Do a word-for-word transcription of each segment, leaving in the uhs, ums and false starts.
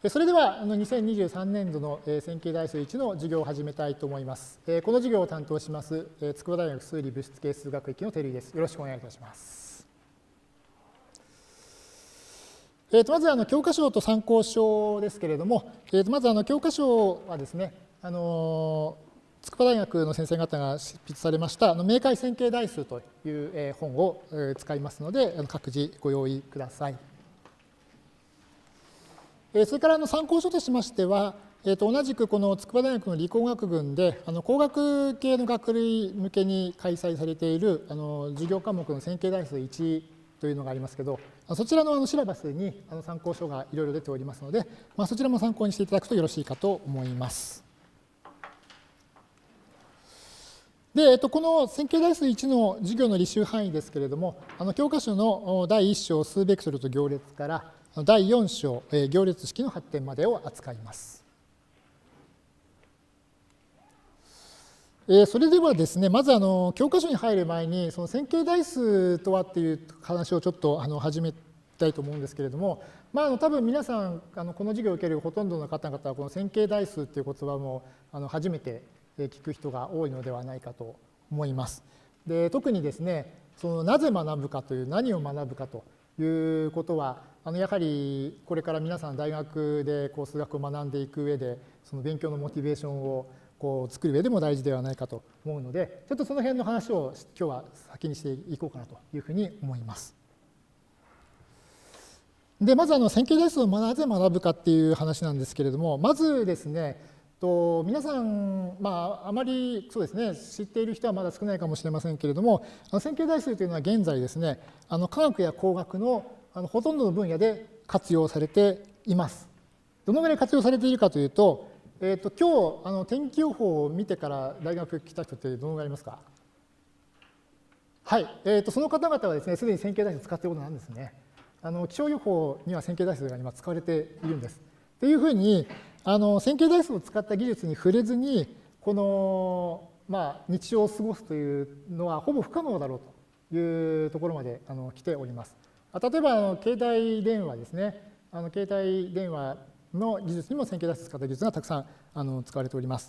それではにせんにじゅうさんねん度の線形代数いちの授業を始めたいと思います。この授業を担当します筑波大学数理物質系数学域の照井です。よろしくお願いいたします。えー、とまずあの教科書と参考書ですけれども、えー、とまずあの教科書はですね、あのー、筑波大学の先生方が執筆されましたあの明解線形代数という本を使いますので、各自ご用意ください。それからの参考書としましては、えー、と同じくこの筑波大学の理工学群であの工学系の学類向けに開催されているあの授業科目の線形代数いちというのがありますけど、そちらのあのシラバスにあの参考書がいろいろ出ておりますので、まあ、そちらも参考にしていただくとよろしいかと思います。で、えっと、この線形代数いちの授業の履修範囲ですけれども、あの教科書のだいいっ章数ベクトルと行列からだいよん章、行列式の発展までを扱います。それではですね、まずあの教科書に入る前に、その線形代数とはっていう話をちょっとあの始めたいと思うんですけれども、まあ、あの多分皆さん、あのこの授業を受けるほとんどの方々は、この線形代数っていう言葉もあの初めて聞く人が多いのではないかと思います。で、特にですね、そのなぜ学ぶかという、何を学ぶかということは、あのやはりこれから皆さん大学でこう数学を学んでいく上で、その勉強のモチベーションをこう作る上でも大事ではないかと思うので、ちょっとその辺の話を今日は先にしていこうかなというふうに思います。で、まずあの線形代数をなぜ学ぶかっていう話なんですけれども、まずですね、と皆さん、まあ、あまりそうですね、知っている人はまだ少ないかもしれませんけれども、あの線形代数というのは現在ですね、あの科学や工学のあのほとんどの分野で活用されています。どのぐらい活用されているかというと、えー、と今日あの天気予報を見てから大学来た人ってどのぐらいいますか？はい、えー、とその方々はですね、すでに線形代数を使っていることなんですね。あの気象予報には線形代数が今使われているんです。というふうに、あの線形代数を使った技術に触れずに、この、まあ、日常を過ごすというのはほぼ不可能だろうというところまであの来ております。例えばあの携帯電話ですね、あの携帯電話の技術にも線形代数を使った技術がたくさんあの使われております。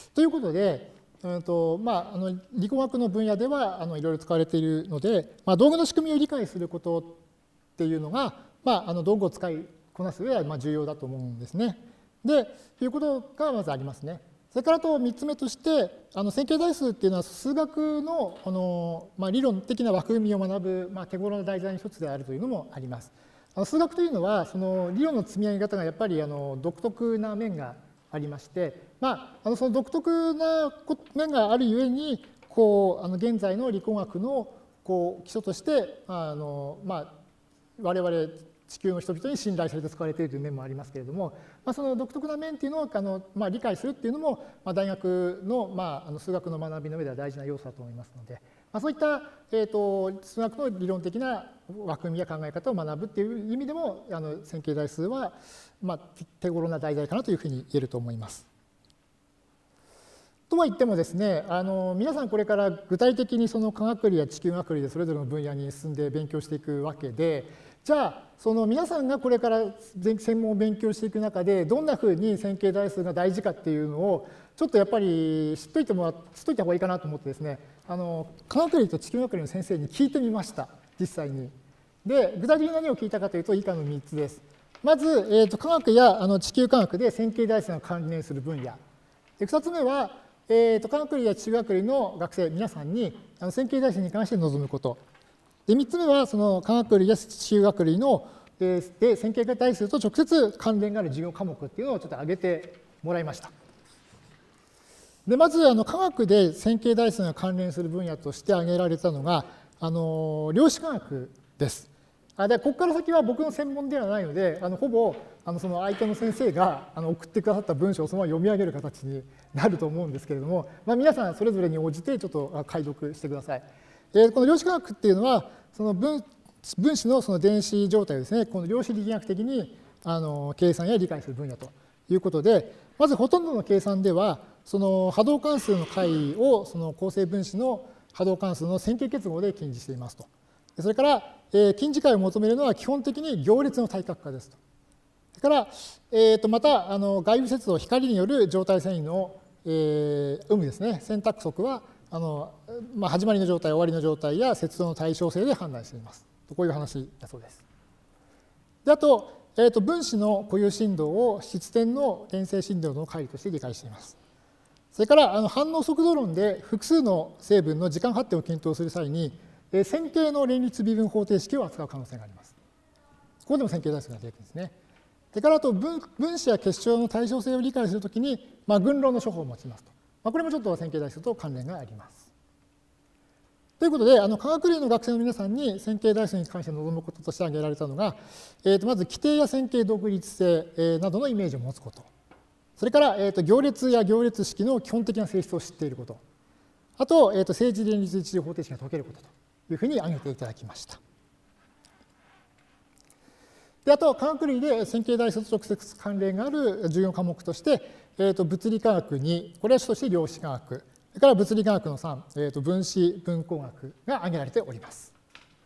ということで、うんとまあ、あの理工学の分野ではあのいろいろ使われているので、まあ、道具の仕組みを理解することっていうのが、まあ、あの道具を使いこなす上ではまあ重要だと思うんですね。で、いうことがまずありますね。それからとみっつめとして、あの線形代数っていうのは数学の、あの、まあ、理論的な枠組みを学ぶ、まあ、手頃な題材の一つであるというのもあります。あの数学というのは、その理論の積み上げ方がやっぱりあの独特な面がありまして、まあ、あのその独特な面があるゆえに、こうあの現在の理工学のこう基礎として、あのまあ、我々地球の人々に信頼されて使われているという面もありますけれども、まあ、その独特な面っていうのをあの、まあ、理解するっていうのも、まあ、大学の、まあ、あの数学の学びの上では大事な要素だと思いますので、まあ、そういった、えーと、数学の理論的な枠組みや考え方を学ぶっていう意味でも、あの線形代数は、まあ、手頃な題材かなというふうに言えると思います。とは言ってもですね、あの皆さんこれから具体的にその科学理や地球学理でそれぞれの分野に進んで勉強していくわけで、じゃあその皆さんがこれから専門を勉強していく中でどんなふうに線形代数が大事かっていうのをちょっとやっぱり知っといてもら知っといた方がいいかなと思ってですね、あの科学理と地球学理の先生に聞いてみました、実際に。で、具体的に何を聞いたかというと以下のみっつです。まず、えー、と科学やあの地球科学で線形代数が関連する分野。で、ふたつめは、えー、と科学理や地球学理の学生皆さんにあの線形代数に関して臨むこと。で、みっつめは、その科学理や地球学理ので線形代数と直接関連がある授業科目っていうのをちょっと挙げてもらいました。で、まずあの科学で線形代数が関連する分野として挙げられたのが、あの量子科学です。あで、ここから先は僕の専門ではないので、あのほぼあのその相手の先生があの送ってくださった文章をそのまま読み上げる形になると思うんですけれども、まあ、皆さんそれぞれに応じてちょっと解読してください。えー、この量子科学っていうのは、その 分, 分子のその電子状態をですね、この量子力学的にあの計算や理解する分野ということで、まずほとんどの計算では、その波動関数の解をその構成分子の波動関数の線形結合で近似していますと。それから、えー、近似解を求めるのは基本的に行列の対角化ですと。 それから、えー、とまたあの外部接動、光による状態遷移の、えー、有無ですね、選択則はあの、まあ、始まりの状態、終わりの状態や接動の対称性で判断しています。こういう話だそうです。であと、えー、と分子の固有振動を質点の連星振動の解として理解しています。それからあの反応速度論で複数の成分の時間発展を検討する際に、えー、線形の連立微分方程式を扱う可能性があります。ここでも線形代数が出てくるんですね。それからあと 分, 分子や結晶の対称性を理解するときに、まあ、群論の処方を用いますと。まあ、これもちょっと線形代数と関連があります。ということで、あの科学類の学生の皆さんに線形代数に関して望むこととして挙げられたのが、えー、とまず規定や線形独立性、えー、などのイメージを持つこと。それから、えー、と行列や行列式の基本的な性質を知っていること。あと、えー、と政治連立一次方程式が解けることというふうに挙げていただきました。であと、科学類で線形代数と直接関連がある重要科目として、えー、と物理科学に、これは主として量子科学、それから物理科学のさん、えー、と分子分工学が挙げられております。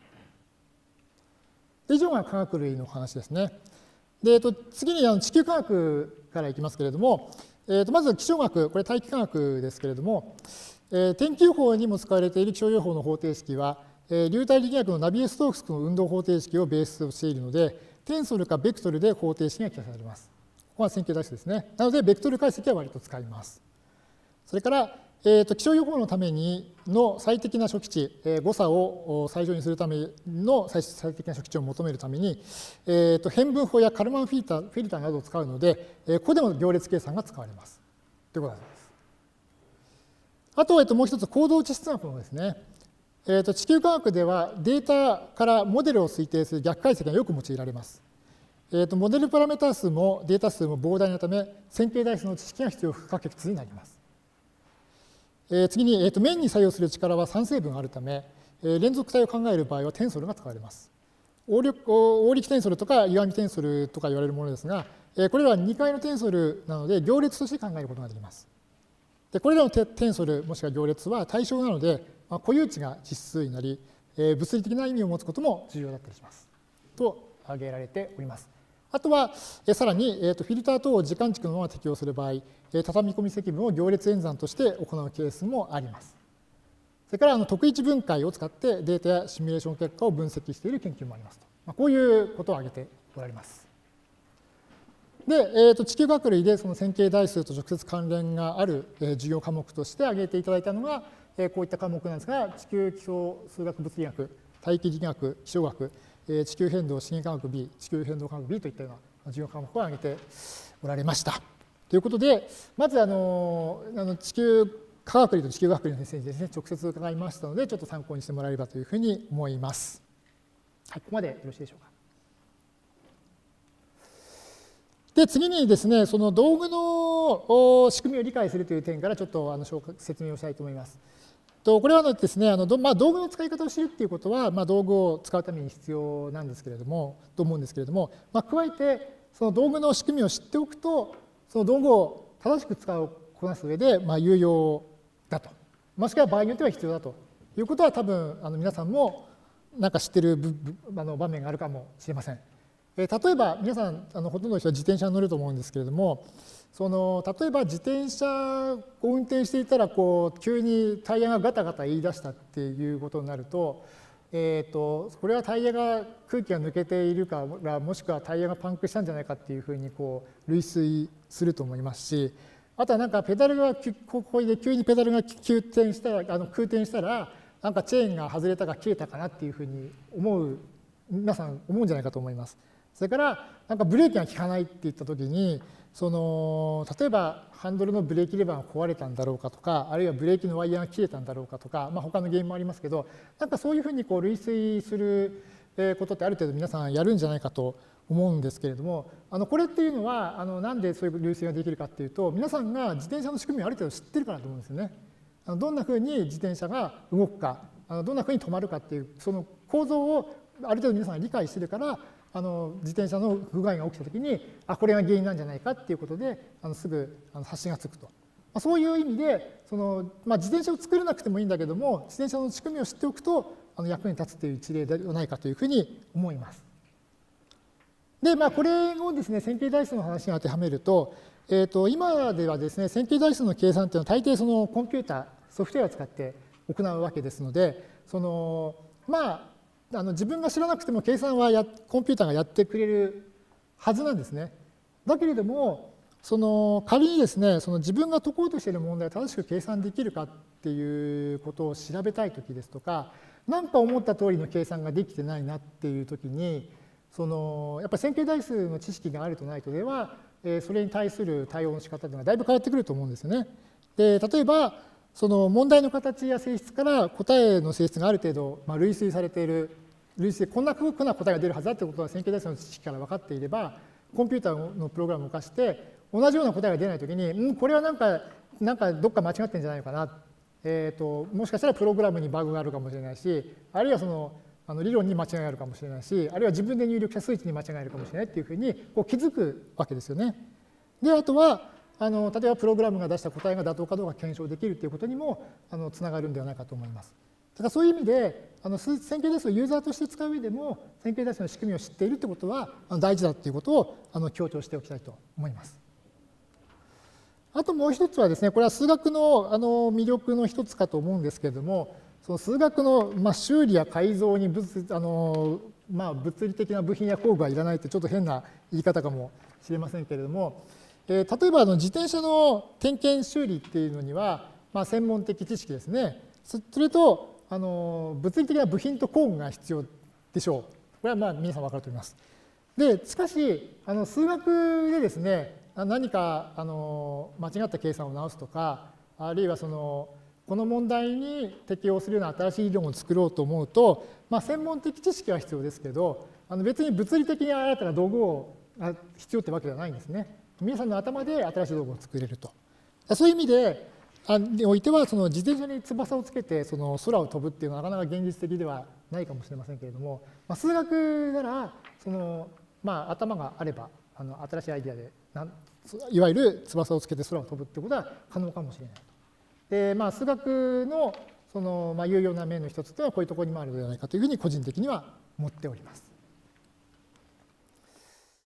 以上が科学類の話ですね。でえー、と次にあの地球科学からいきますけれども、えー、とまず気象学、これ大気科学ですけれども、えー、天気予報にも使われている気象予報の方程式は、えー、流体力学のナビエストークスの運動方程式をベースとしているので、テンソルかベクトルで方程式が記載されます。ここは線形代数ですね。なので、ベクトル解析は割と使います。それから、えー、と気象予報のためにの最適な初期値、えー、誤差を最小にするための最最適な初期値を求めるために、えー、と変分法やカルマンフィルター、フィルターなどを使うので、えー、ここでも行列計算が使われます。ということだそうです。あと、えー、ともう一つ、行動地質学のですね。えー、と地球科学ではデータからモデルを推定する逆解析がよく用いられます。えー、とモデルパラメータ数もデータ数も膨大なため、線形代数の知識が必要不可欠になります。えー、次に、えー、と面に作用する力は三成分あるため、えー、連続体を考える場合はテンソルが使われます。応力応力テンソルとか歪みテンソルとか言われるものですが、えー、これらはにかいのテンソルなので行列として考えることができます。でこれらのテンソルもしくは行列は対称なので、まあ、固有値が実数になり、えー、物理的な意味を持つことも重要だったりします。と挙げられております。あとは、えー、さらに、えー、とフィルター等を時間軸のまま適用する場合、えー、畳み込み積分を行列演算として行うケースもあります。それからあの特一分解を使ってデータやシミュレーション結果を分析している研究もありますと。まあ、こういうことを挙げておられます。で、えー、と地球学類でその線形代数と直接関連がある、えー、授業科目として挙げていただいたのが、えー、こういった科目なんですが、地球気象数学物理学、大気力学、気象学、えー、地球変動資源科学 B、地球変動科学 B といったような授業科目を挙げておられました。ということで、まずあのあの地球科学類と地球学類の先生にですね、直接伺いましたので、ちょっと参考にしてもらえればというふうに思います。はい、ここまでよろしいでしょうか。で、次にですね、その道具の仕組みを理解するという点からちょっとあの説明をしたいと思います。とこれはですね、あのまあ、道具の使い方を知るっていうことは、まあ、道具を使うために必要なんですけれども、と思うんですけれども、まあ、加えて、その道具の仕組みを知っておくと、その道具を正しく使う、こなす上で、まあ、有用だと。もしくは場合によっては必要だということは、多分あの皆さんもなんか知っているあの場面があるかもしれません。例えば皆さんあのほとんどの人は自転車に乗ると思うんですけれども、その例えば自転車を運転していたらこう急にタイヤがガタガタ言い出したっていうことになると、えー、とこれはタイヤが空気が抜けているか、もしくはタイヤがパンクしたんじゃないかっていうふうにこう類推すると思いますし、あとはなんかペダルがここで急にペダルが急転したらあの空転したらなんかチェーンが外れたか切れたかなっていうふうに思う皆さん思うんじゃないかと思います。それからなんかブレーキが効かないって言ったときに、その例えばハンドルのブレーキレバーが壊れたんだろうかとか、あるいはブレーキのワイヤーが切れたんだろうかとか、まあ、他の原因もありますけど、なんかそういうふうにこう類推することってある程度皆さんやるんじゃないかと思うんですけれども、あのこれっていうのはあのなんでそういう類推ができるかっていうと、皆さんが自転車の仕組みをある程度知ってるからだと思うんですよね。あのどんなふうに自転車が動くか、あのどんなふうに止まるかっていうその構造をある程度皆さんが理解してるから、あの自転車の不具合が起きたときに、あ、これが原因なんじゃないかっていうことで、あのすぐあの発信がつくと。まあ、そういう意味で、そのまあ、自転車を作らなくてもいいんだけども、自転車の仕組みを知っておくとあの役に立つという一例ではないかというふうに思います。 で、まあ、これをですね、線形代数の話に当てはめると、えー、と今ではですね、線形代数の計算っていうのは大抵そのコンピューター、ソフトウェアを使って行うわけですので、そのまあ、あの自分が知らなくても計算はやコンピューターがやってくれるはずなんですね。だけれども、その仮にですね、その自分が解こうとしている問題を正しく計算できるかっていうことを調べたいときですとか、何か思った通りの計算ができてないなっていうときに、そのやっぱり線形代数の知識があるとないとでは、えー、それに対する対応の仕方というのはだいぶ変わってくると思うんですよね。で、例えば、その問題の形や性質から答えの性質がある程度、まあ、類推されている、類推こんなふうな答えが出るはずだということは線形代数の知識から分かっていれば、コンピューターのプログラムを動かして、同じような答えが出ないときに、うん、これはなんか、なんかどっか間違ってるんじゃないのかな。えーと、もしかしたらプログラムにバグがあるかもしれないし、あるいはその、あの理論に間違いがあるかもしれないし、あるいは自分で入力した数値に間違いがあるかもしれないっていうふうにこう気づくわけですよね。で、あとは、あの例えばプログラムが出した答えが妥当かどうか検証できるということにもあのつながるんではないかと思います。だからそういう意味で、あの線形代数をユーザーとして使う上でも、線形代数の仕組みを知っているということは大事だということをあの強調しておきたいと思います。あともう一つはですね、これは数学のあの魅力の一つかと思うんですけれども、その数学のまあ修理や改造に物あの、まあ、物理的な部品や工具はいらないってちょっと変な言い方かもしれませんけれども、えー、例えばあの自転車の点検修理っていうのには、まあ、専門的知識ですね。それとあの物理的な部品と工具が必要でしょう。これはまあ皆さん分かると思います。で、しかしあの数学でですね、何かあの間違った計算を直すとか、あるいはそのこの問題に適用するような新しい理論を作ろうと思うと、まあ、専門的知識は必要ですけど、あの別に物理的に新たな道具を必要ってわけではないんですね。皆さんの頭で新しい道具を作れると。そういう意味でにおいては、その自転車に翼をつけてその空を飛ぶっていうのはなかなか現実的ではないかもしれませんけれども、まあ、数学ならその、まあ、頭があればあの新しいアイデアでいわゆる翼をつけて空を飛ぶってことは可能かもしれないと。で、まあ、数学のその、まあ、有用な面の一つというのはこういうところにもあるのではないかというふうに個人的には思っております。